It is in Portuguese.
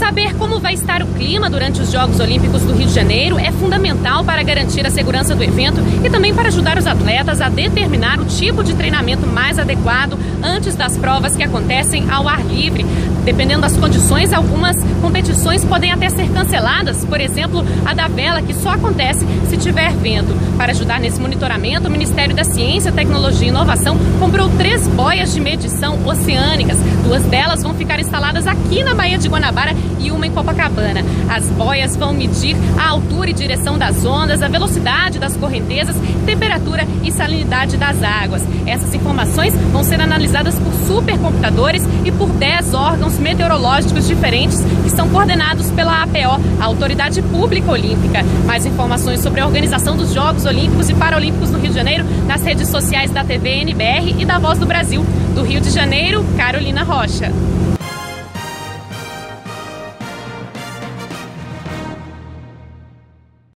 Saber como vai estar o clima durante os Jogos Olímpicos do Rio de Janeiro é fundamental para garantir a segurança do evento e também para ajudar os atletas a determinar o tipo de treinamento mais adequado antes das provas que acontecem ao ar livre. Dependendo das condições, algumas competições podem até ser canceladas, por exemplo, a da vela, que só acontece se tiver vento. Para ajudar nesse monitoramento, o Ministério da Ciência, Tecnologia e Inovação comprou 3 boias de medição oceânicas. 2 delas vão ficar instaladas aqui na Baía de Guanabara e uma em Copacabana. As boias vão medir a altura e direção das ondas, a velocidade das correntezas, temperatura e salinidade das águas. Essas informações vão ser analisadas por supercomputadores e por 10 órgãos meteorológicos diferentes que são coordenados pela APO, a Autoridade Pública Olímpica. Mais informações sobre a organização dos Jogos Olímpicos e Paralímpicos no Rio de Janeiro nas redes sociais da TV NBR e da Voz do Brasil. Do Rio de Janeiro, Carolina Rocha.